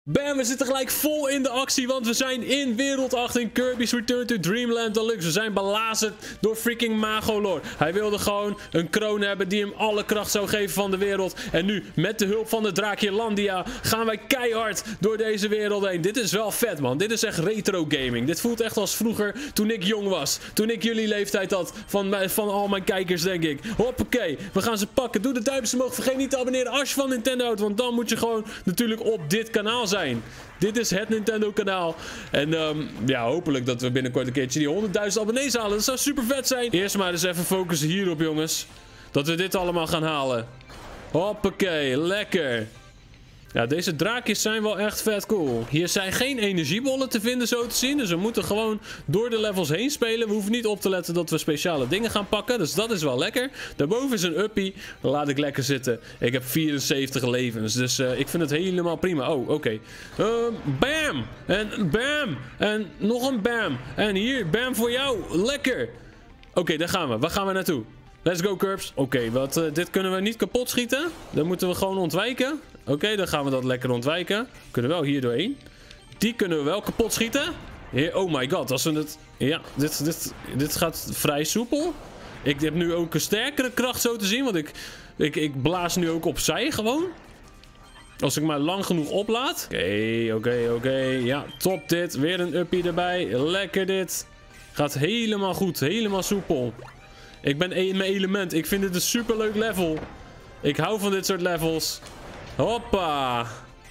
Bam, we zitten gelijk vol in de actie, want we zijn in wereld 8 in Kirby's Return to Dreamland Deluxe. We zijn belazerd door freaking Magolor. Hij wilde gewoon een kroon hebben die hem alle kracht zou geven van de wereld. En nu, met de hulp van de draakje Landia, gaan wij keihard door deze wereld heen. Dit is wel vet, man. Dit is echt retro gaming. Dit voelt echt als vroeger, toen ik jong was. Toen ik jullie leeftijd had, van al mijn kijkers, denk ik. Hoppakee, we gaan ze pakken. Doe de duimpjes omhoog. Vergeet niet te abonneren als je van Nintendo houdt, want dan moet je gewoon natuurlijk op dit kanaal zijn. Dit is het Nintendo kanaal. En ja, hopelijk dat we binnenkort een keertje die 100.000 abonnees halen. Dat zou super vet zijn. Eerst maar eens even focussen hierop, jongens. Dat we dit allemaal gaan halen. Hoppakee, lekker. Ja, deze draakjes zijn wel echt vet cool. Hier zijn geen energiebollen te vinden, zo te zien. Dus we moeten gewoon door de levels heen spelen. We hoeven niet op te letten dat we speciale dingen gaan pakken. Dus dat is wel lekker. Daarboven is een uppie. Laat ik lekker zitten. Ik heb 74 levens. Dus ik vind het helemaal prima. Oh, oké. Bam! En bam! En nog een bam! En hier, bam voor jou. Lekker! Oké, daar gaan we. Waar gaan we naartoe? Let's go, Curbs. Oké, dit kunnen we niet kapot schieten. Dan moeten we gewoon ontwijken. Oké, dan gaan we dat lekker ontwijken. We kunnen wel hier doorheen. Die kunnen we wel kapot schieten. Oh my god, als we het... Ja, dit gaat vrij soepel. Ik heb nu ook een sterkere kracht, zo te zien. Want ik blaas nu ook opzij gewoon. Als ik maar lang genoeg oplaad. Oké. Ja, top dit. Weer een uppie erbij. Lekker dit. Gaat helemaal goed. Helemaal soepel. Ik ben in mijn element. Ik vind dit een superleuk level. Ik hou van dit soort levels. Hoppa.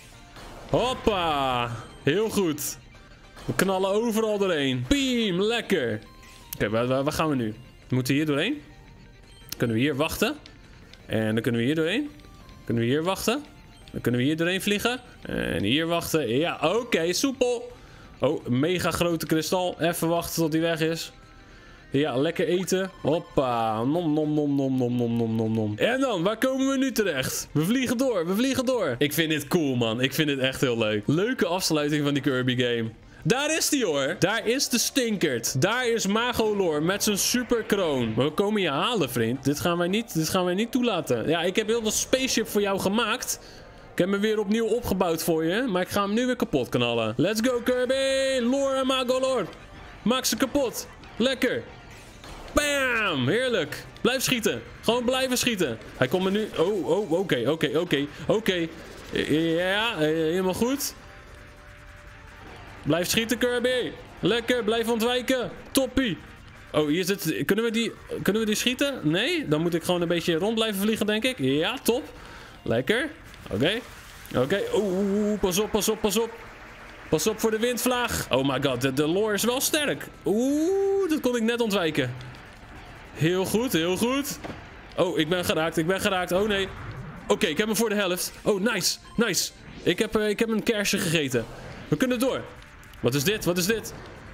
Hoppa. Heel goed. We knallen overal doorheen. Beam. Lekker. Oké, waar gaan we nu? We moeten hier doorheen. Kunnen we hier wachten. En dan kunnen we hier doorheen. Kunnen we hier wachten. Dan kunnen we hier doorheen vliegen. En hier wachten. Ja, oké. Soepel. Oh, mega grote kristal. Even wachten tot die weg is. Ja, lekker eten. Hoppa. Nom, nom, nom, nom, nom, nom, nom, nom, nom. En dan, waar komen we nu terecht? We vliegen door, we vliegen door. Ik vind dit cool, man. Ik vind dit echt heel leuk. Leuke afsluiting van die Kirby game. Daar is die, hoor. Daar is de stinkert. Daar is Magolor met zijn superkroon. Maar we komen je halen, vriend. Dit gaan wij niet toelaten. Ja, ik heb heel veel spaceship voor jou gemaakt. Ik heb hem weer opnieuw opgebouwd voor je. Maar ik ga hem nu weer kapot knallen. Let's go, Kirby. Lore en Magolor. Maak ze kapot. Lekker. Bam! Heerlijk. Blijf schieten. Gewoon blijven schieten. Hij komt me nu... Oh, oké. Ja, helemaal goed. Blijf schieten, Kirby. Lekker, blijf ontwijken. Toppie. Oh, hier zit... Kunnen we die schieten? Nee? Dan moet ik gewoon een beetje rond blijven vliegen, denk ik. Ja, top. Lekker. Oké. Oeh, pas op. Pas op voor de windvlaag. Oh my god, de lore is wel sterk. Oeh, dat kon ik net ontwijken. Heel goed. Oh, ik ben geraakt. Oh nee. Oké, ik heb hem voor de helft. Oh, nice. Ik heb een kersje gegeten. We kunnen door. Wat is dit?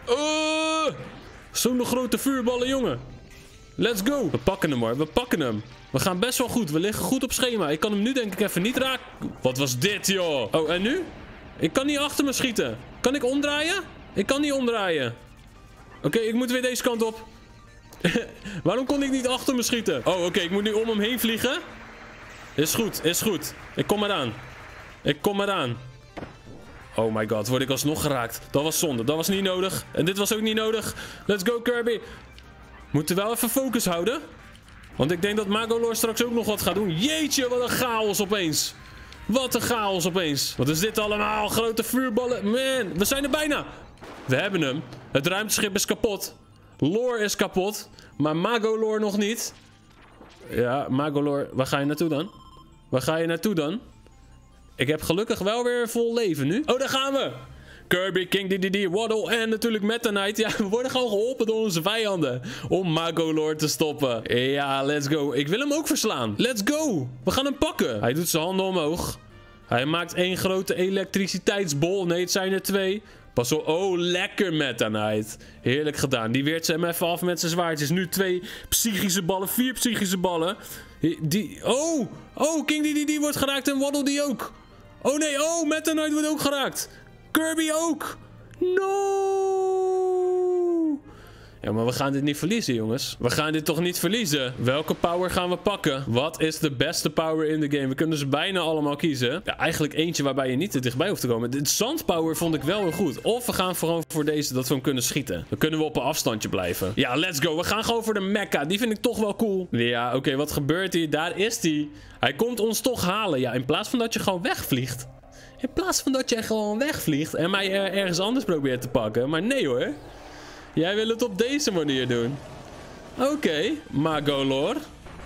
Zo'n grote vuurballen, jongen. Let's go. We pakken hem, hoor. We gaan best wel goed. We liggen goed op schema. Ik kan hem nu denk ik even niet raken. Wat was dit, joh? Oh, en nu? Ik kan niet achter me schieten. Kan ik omdraaien? Ik kan niet omdraaien. Oké, ik moet weer deze kant op. Waarom kon ik niet achter me schieten? Oh, oké, ik moet nu om hem heen vliegen. Is goed. Ik kom eraan. Oh my god, word ik alsnog geraakt. Dat was zonde. Dat was niet nodig. En dit was ook niet nodig. Let's go, Kirby. Moeten wel even focus houden. Want ik denk dat Magolor straks ook nog wat gaat doen. Jeetje, wat een chaos opeens. Wat is dit allemaal? Grote vuurballen. Man, we zijn er bijna. We hebben hem. Het ruimteschip is kapot. Lore is kapot. Maar Magolor nog niet. Ja, Magolor. Waar ga je naartoe dan? Ik heb gelukkig wel weer vol leven nu. Oh, daar gaan we. Kirby, King Dedede, Waddle en natuurlijk Meta Knight. Ja, we worden gewoon geholpen door onze vijanden. Om Magolor te stoppen. Ja, let's go. Ik wil hem ook verslaan. Let's go. We gaan hem pakken. Hij doet zijn handen omhoog. Hij maakt één grote elektriciteitsbol. Nee, het zijn er twee. Pas op. Oh, lekker Meta Knight. Heerlijk gedaan. Die weert ze hem even af met zijn zwaardjes. Nu 4 psychische ballen. Oh, King Dedede wordt geraakt en Waddle die ook. Oh nee, Meta Knight wordt ook geraakt. Kirby ook. No. Ja, maar we gaan dit niet verliezen, jongens. We gaan dit toch niet verliezen? Welke power gaan we pakken? Wat is de beste power in de game? We kunnen ze bijna allemaal kiezen. Ja, eigenlijk eentje waarbij je niet te dichtbij hoeft te komen. De zandpower vond ik wel heel goed. Of we gaan gewoon voor deze, dat we hem kunnen schieten. Dan kunnen we op een afstandje blijven. Ja, let's go. We gaan gewoon voor de mecha. Die vind ik toch wel cool. Ja, oké, wat gebeurt hier? Daar is hij. Hij komt ons toch halen. Ja, in plaats van dat je gewoon wegvliegt. In plaats van dat je gewoon wegvliegt en mij ergens anders probeert te pakken. Maar nee hoor. Jij wil het op deze manier doen. Oké, Magolor.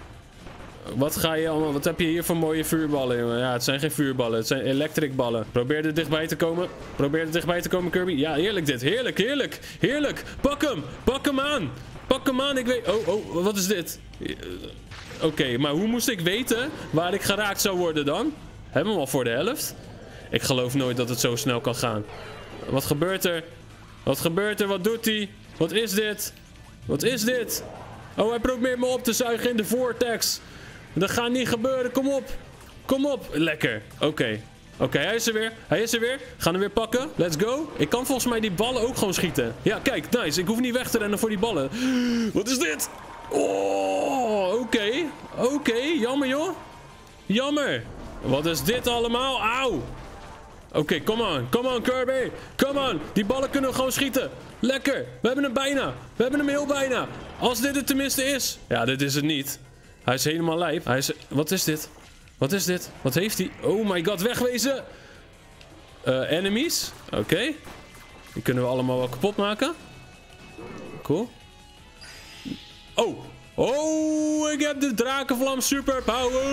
Wat heb je hier voor mooie vuurballen, jongen? Ja, het zijn geen vuurballen. Het zijn electric ballen. Probeer er dichtbij te komen. Probeer er dichtbij te komen, Kirby. Ja, heerlijk dit. Heerlijk, heerlijk. Heerlijk. Pak hem. Pak hem aan. Pak hem aan. Ik weet... Oh, wat is dit? Oké, maar hoe moest ik weten waar ik geraakt zou worden dan? Hebben we hem al voor de helft? Ik geloof nooit dat het zo snel kan gaan. Wat gebeurt er? Wat gebeurt er? Wat doet hij? Wat is dit? Wat is dit? Oh, hij probeert me op te zuigen in de vortex. Dat gaat niet gebeuren. Kom op. Kom op. Lekker. Oké. Oké, hij is er weer. Hij is er weer. Gaan hem weer pakken. Let's go. Ik kan volgens mij die ballen ook gewoon schieten. Ja, kijk. Nice. Ik hoef niet weg te rennen voor die ballen. Wat is dit? Oh, oké. Oké. Jammer, joh. Jammer. Wat is dit allemaal? Auw. Oké, come on. Come on, Kirby. Come on. Die ballen kunnen we gewoon schieten. Lekker. We hebben hem bijna. We hebben hem heel bijna. Als dit het tenminste is. Ja, dit is het niet. Hij is helemaal lijp. Hij is... Wat is dit? Wat is dit? Wat heeft hij? Oh my god, wegwezen. Enemies. Oké. Die kunnen we allemaal wel kapot maken. Cool. Oh. Oh, ik heb de drakenvlam superpower.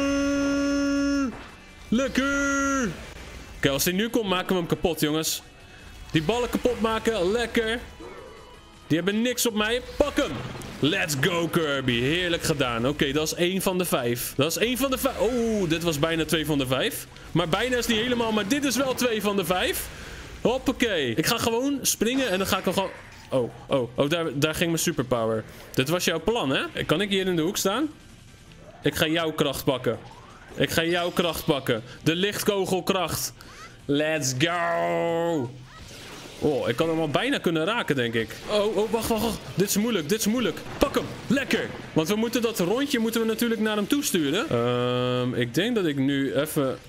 Lekker. Oké, als hij nu komt, maken we hem kapot, jongens. Die ballen kapot maken. Lekker. Die hebben niks op mij. Pak hem. Let's go, Kirby. Heerlijk gedaan. Oké, dat is 1 van de 5. Dat is 1 van de 5. Oh, dit was bijna 2 van de 5. Maar bijna is niet helemaal. Maar dit is wel 2 van de 5. Hoppakee. Ik ga gewoon springen en dan ga ik hem gewoon... Oh, daar ging mijn superpower. Dit was jouw plan, hè? Kan ik hier in de hoek staan? Ik ga jouw kracht pakken. Ik ga jouw kracht pakken. De lichtkogelkracht. Let's go. Oh, ik kan hem al bijna kunnen raken, denk ik. Oh, wacht. Dit is moeilijk, dit is moeilijk. Pak hem, lekker. Want we moeten dat rondje natuurlijk naar hem toe sturen. Ik denk dat ik nu even...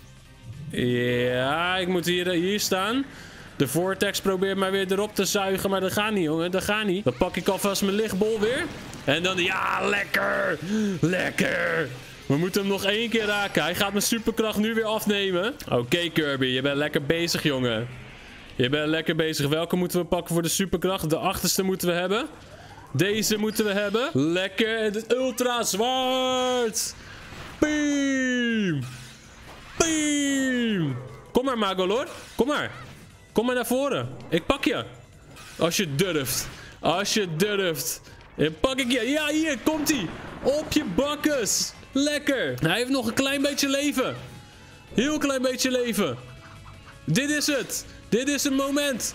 Ja, ik moet hier staan. De vortex probeert mij weer erop te zuigen, maar dat gaat niet, jongen. Dat gaat niet. Dan pak ik alvast mijn lichtbol weer. En dan... Ja, lekker. Lekker. We moeten hem nog 1 keer raken. Hij gaat mijn superkracht nu weer afnemen. Oké, Kirby, je bent lekker bezig, jongen. Je bent lekker bezig. Welke moeten we pakken voor de superkracht? De achterste moeten we hebben. Deze moeten we hebben. Lekker. Het is ultra zwart. Beam. Beam. Kom maar, Magolor. Kom maar. Kom maar naar voren. Ik pak je. Als je durft. Als je durft. Dan pak ik je. Ja, hier. Komt hij. Op je bakkes. Lekker. Hij heeft nog een klein beetje leven. Heel klein beetje leven. Dit is het. Dit is het moment.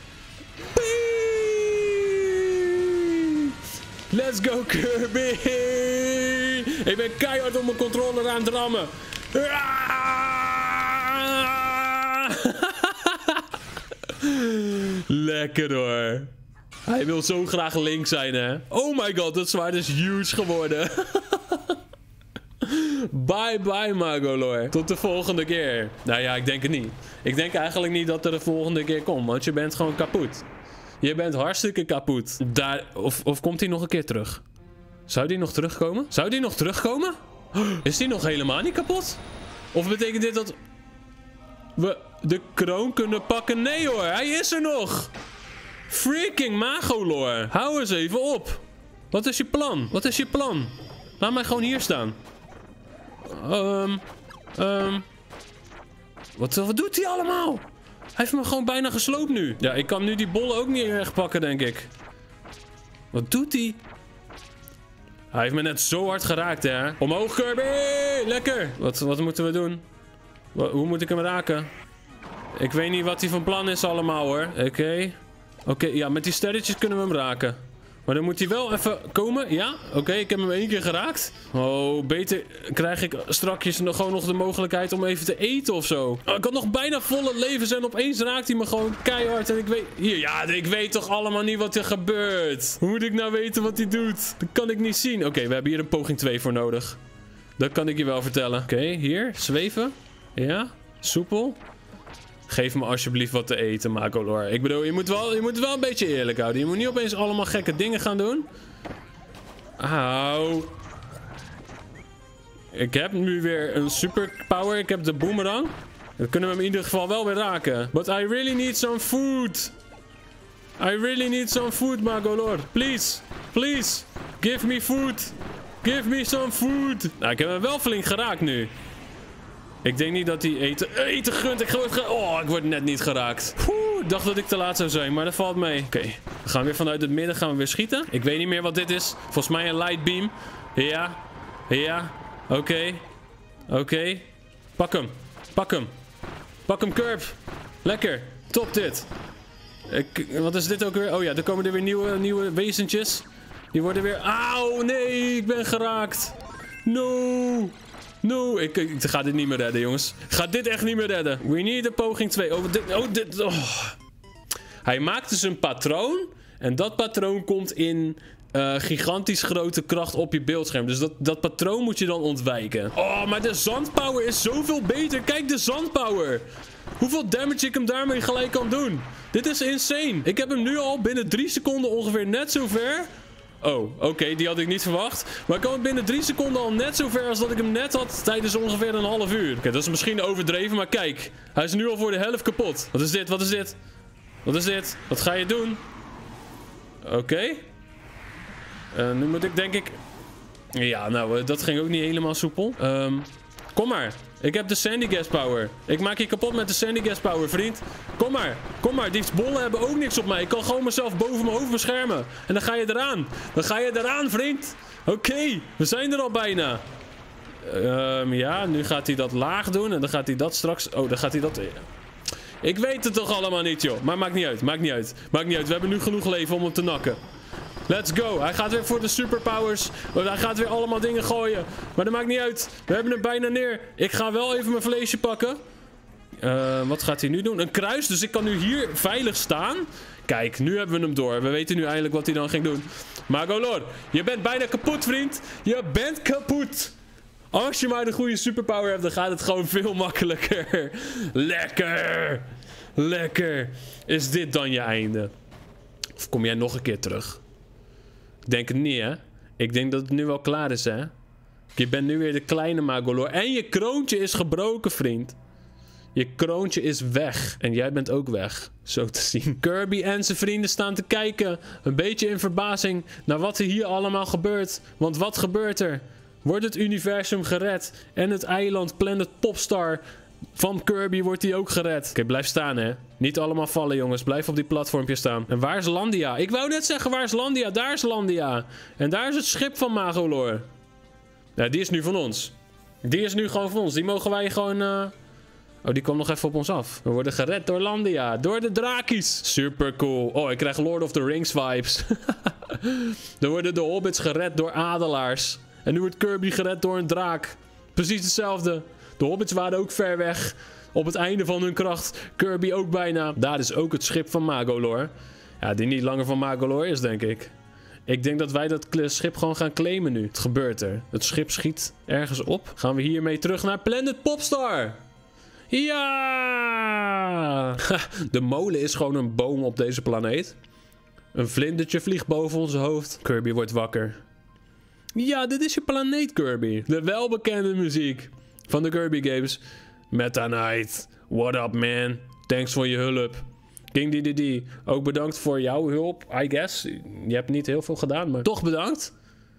Let's go, Kirby. Ik ben keihard op mijn controller aan het rammen. Lekker hoor. Hij wil zo graag Link zijn, hè. Oh my god, dat zwaard is huge geworden. Bye bye, Magolor. Tot de volgende keer. Nou ja, ik denk het niet. Ik denk eigenlijk niet dat er de volgende keer komt. Want je bent gewoon kapot. Je bent hartstikke kapot. Of komt hij nog een keer terug? Zou die nog terugkomen? Zou die nog terugkomen? Is die nog helemaal niet kapot? Of betekent dit dat we de kroon kunnen pakken? Nee hoor, hij is er nog. Freaking Magolor. Hou eens even op. Wat is je plan? Wat is je plan? Laat mij gewoon hier staan. Wat doet hij allemaal? Hij heeft me gewoon bijna gesloopt nu. Ja, ik kan nu die bollen ook niet erg pakken, denk ik. Wat doet hij? Hij heeft me net zo hard geraakt, hè. Omhoog, Kirby! Lekker! Wat moeten we doen? Hoe moet ik hem raken? Ik weet niet wat hij van plan is allemaal, hoor. Oké, ja, met die sterretjes kunnen we hem raken. Maar dan moet hij wel even komen. Ja, oké, ik heb hem 1 keer geraakt. Oh, beter krijg ik strakjes gewoon nog de mogelijkheid om even te eten of zo. Oh, ik had nog bijna volle levens en opeens raakt hij me gewoon keihard. En ik weet... Hier, ja, ik weet toch allemaal niet wat er gebeurt. Hoe moet ik nou weten wat hij doet? Dat kan ik niet zien. Oké, we hebben hier een poging 2 voor nodig. Dat kan ik je wel vertellen. Oké, hier, zweven. Ja, soepel. Geef me alsjeblieft wat te eten, Magolor. Ik bedoel, je moet het wel een beetje eerlijk houden. Je moet niet opeens allemaal gekke dingen gaan doen. Auw. Ik heb nu weer een superpower. Ik heb de boomerang. Dan kunnen we hem in ieder geval wel weer raken. But I really need some food. I really need some food, Magolor. Please. Please. Give me food. Give me some food. Nou, ik heb hem wel flink geraakt nu. Ik denk niet dat hij eten gunt. Ik word net niet geraakt. Ik dacht dat ik te laat zou zijn, maar dat valt mee. Oké, we gaan weer vanuit het midden gaan we weer schieten. Ik weet niet meer wat dit is. Volgens mij een light beam. Ja. Ja. Oké. Oké. Pak hem. Pak hem. Pak hem, Curb. Lekker. Top dit. Wat is dit ook weer? Oh ja, er komen er weer nieuwe wezentjes. Die worden weer... Auw, nee, ik ben geraakt. No. No, ik ga dit niet meer redden, jongens. Ik ga dit echt niet meer redden. We need a poging 2. Hij maakt dus een patroon. En dat patroon komt in gigantisch grote kracht op je beeldscherm. Dus dat patroon moet je dan ontwijken. Oh, maar de zandpower is zoveel beter. Kijk, de zandpower. Hoeveel damage ik hem daarmee gelijk kan doen. Dit is insane. Ik heb hem nu al binnen 3 seconden ongeveer net zo ver... Oh, oké, die had ik niet verwacht. Maar ik kwam binnen 3 seconden al net zo ver als dat ik hem net had tijdens ongeveer een half uur. Oké, dat is misschien overdreven, maar kijk. Hij is nu al voor de helft kapot. Wat is dit? Wat is dit? Wat is dit? Wat ga je doen? Oké. Nu moet ik denk ik... Ja, nou, dat ging ook niet helemaal soepel. Kom maar. Ik heb de Sandy Gas Power. Ik maak je kapot met de Sandy Gas Power, vriend. Kom maar. Kom maar. Die bollen hebben ook niks op mij. Ik kan gewoon mezelf boven mijn hoofd beschermen. En dan ga je eraan. Dan ga je eraan, vriend. Oké. We zijn er al bijna. Ja, nu gaat hij dat laag doen. En dan gaat hij dat straks... Oh, dan gaat hij dat... Ik weet het toch allemaal niet, joh. Maar maakt niet uit. Maakt niet uit. Maakt niet uit. We hebben nu genoeg leven om hem te nakken. Let's go. Hij gaat weer voor de superpowers. Hij gaat weer allemaal dingen gooien. Maar dat maakt niet uit. We hebben hem bijna neer. Ik ga wel even mijn vleesje pakken. Wat gaat hij nu doen? Een kruis. Dus ik kan nu hier veilig staan. Kijk, nu hebben we hem door. We weten nu eindelijk wat hij dan ging doen. Magolor, je bent bijna kapot, vriend. Je bent kapot. Als je maar de goede superpower hebt, dan gaat het gewoon veel makkelijker. Lekker. Lekker. Is dit dan je einde? Of kom jij nog een keer terug? Ik denk het niet, hè? Ik denk dat het nu wel klaar is, hè? Je bent nu weer de kleine Magolor. En je kroontje is gebroken, vriend. Je kroontje is weg. En jij bent ook weg, zo te zien. Kirby en zijn vrienden staan te kijken. Een beetje in verbazing naar wat er hier allemaal gebeurt. Want wat gebeurt er? Wordt het universum gered? En het eiland Planet Popstar van Kirby wordt hij ook gered. Oké, blijf staan, hè. Niet allemaal vallen, jongens. Blijf op die platformpje staan. En waar is Landia? Ik wou net zeggen, waar is Landia? Daar is Landia. En daar is het schip van Magolor. Ja, die is nu van ons. Die is nu gewoon van ons. Die mogen wij gewoon... Oh, die kwam nog even op ons af. We worden gered door Landia. Door de drakies. Super cool. Oh, ik krijg Lord of the Rings vibes. Er worden de hobbits gered door adelaars. En nu wordt Kirby gered door een draak. Precies hetzelfde. De hobbits waren ook ver weg. Op het einde van hun kracht. Kirby ook bijna. Daar is ook het schip van Magolor. Ja, die niet langer van Magolor is, denk ik. Ik denk dat wij dat schip gewoon gaan claimen nu. Het gebeurt er. Het schip schiet ergens op. Gaan we hiermee terug naar Planet Popstar. Ja! De molen is gewoon een boom op deze planeet. Een vlindertje vliegt boven ons hoofd. Kirby wordt wakker. Ja, dit is je planeet, Kirby. De welbekende muziek van de Kirby games. Meta Knight. What up, man? Thanks voor je hulp. King Dedede. Ook bedankt voor jouw hulp, I guess. Je hebt niet heel veel gedaan, maar toch bedankt.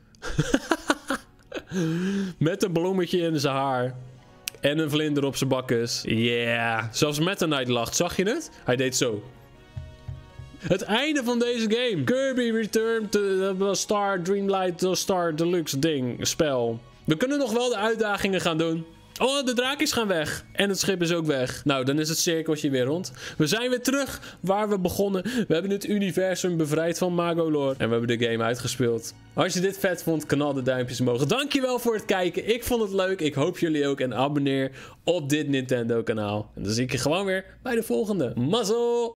Met een bloemetje in zijn haar. En een vlinder op zijn bakkes. Yeah. Zelfs Meta Knight lacht. Zag je het? Hij deed zo. Het einde van deze game. Kirby Return to the Star Dreamlight the Star Deluxe ding. Spel. We kunnen nog wel de uitdagingen gaan doen. Oh, de draakjes gaan weg. En het schip is ook weg. Nou, dan is het cirkeltje weer rond. We zijn weer terug waar we begonnen. We hebben het universum bevrijd van Magolor. En we hebben de game uitgespeeld. Als je dit vet vond, knal de duimpjes omhoog. Dankjewel voor het kijken. Ik vond het leuk. Ik hoop jullie ook. En abonneer op dit Nintendo kanaal. En dan zie ik je gewoon weer bij de volgende. Mazzel!